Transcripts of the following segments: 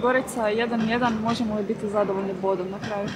Gorica 1-1, možemo li biti zadovoljni bodom na kraju?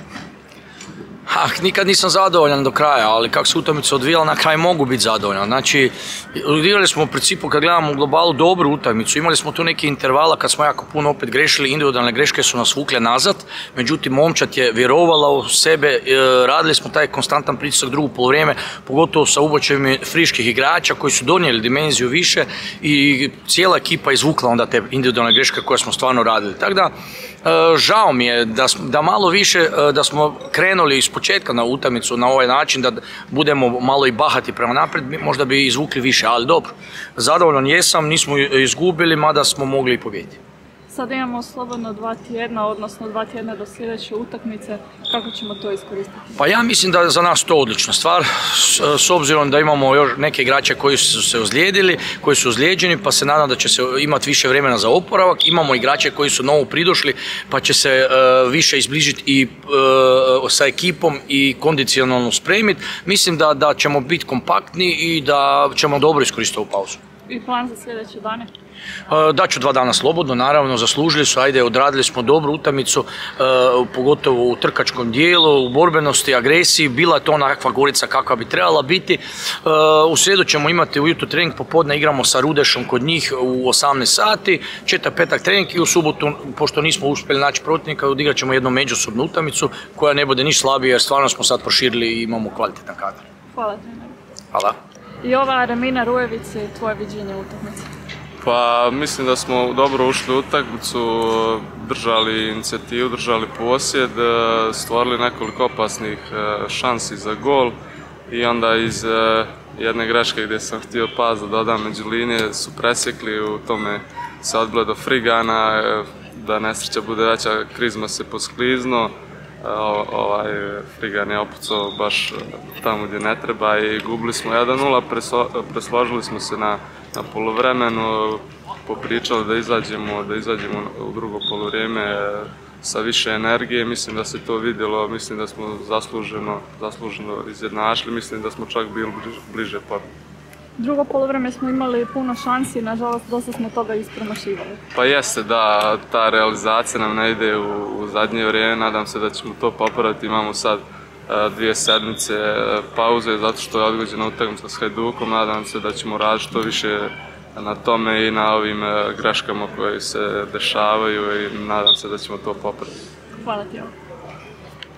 Nikad nisam zadovoljan do kraja, ali kako se utakmica odvijala, na kraju mogu biti zadovoljan. Znači, odigrali smo u principu, kad gledamo u globalu, dobru utakmicu. Imali smo tu neki intervala kad smo jako puno opet grešili, individualne greške su nas vukle nazad, međutim, momčad je vjerovala u sebe, radili smo taj konstantan pritisak drugo polovrijeme, pogotovo sa ubočajem friških igrača koji su donijeli dimenziju više i cijela ekipa izvukla onda te individualne greške koje smo stvarno radili. Tako da, žao mi je da malo više, da smo krenuli iz početka na utakmicu na ovaj način, da budemo malo i bahati prema naprijed, možda bi izvukli više, ali dobro. Zadovoljan jesam, nismo izgubili, mada smo mogli i pobijediti. Sad imamo slobodno 2 tjedna, odnosno 2 tjedna do sljedeće utakmice. Kako ćemo to iskoristiti? Pa ja mislim da je za nas to odlična stvar, s obzirom da imamo još neke igrače koji su se ozlijedili, koji su ozlijeđeni, pa se nadam da će se imati više vremena za oporavak. Imamo igrače koji su novo pridošli, pa će se više izbližiti i sa ekipom i kondicionalno spremiti. Mislim da ćemo biti kompaktni i da ćemo dobro iskoristiti ovu pauzu. I plan za sljedeće dane? Daću 2 dana slobodno, naravno, zaslužili su, odradili smo dobru utakmicu, pogotovo u trkačkom dijelu, u borbenosti, agresiji, bila je to onakva Gorica kakva bi trebala biti. U srijedu ćemo imati ujutro trening, popodne igramo sa Rudešom kod njih u 18 sati, četvrtak, petak trening i u subotu, pošto nismo uspjeli naći protivnika, odigrat ćemo jednu međusobnu utakmicu koja ne bude niš slabija jer stvarno smo sad proširili i imamo kvalitetan kadar. Hvala trener. Hvala. I ova Remina Rujevice, tvoje viđenje utakmice? Pa mislim da smo dobro ušli u utakmicu, držali inicijativu, držali posjed, stvorili nekoliko opasnih šansi za gol i onda iz jedne greške gdje sam htio pas da dodam među linije su presjekli, u tome se odbile do Frigana, da nesreća bude veća, Krizma se poskliznuo, Frigan je opucao baš tamo gdje ne treba i gubili smo 1-0, presložili smo se na poluvremenu, popričali da izađemo u drugo poluvrijeme sa više energije, mislim da se to vidjelo, mislim da smo zasluženo izjednačili, mislim da smo čak bili bliže pobjedi. Drugo poluvreme smo imali puno šansi, nažalost dosta smo toga ispromašivali. Pa jeste, da, ta realizacija nam ne ide u zadnje vrijeme, nadam se da ćemo to popraviti, imamo sad 2 sedmice pauze zato što je odgođena utakmica s Hajdukom, nadam se da ćemo raditi što više na tome i na ovim greškama koje se dešavaju i nadam se da ćemo to popraviti. Hvala ti.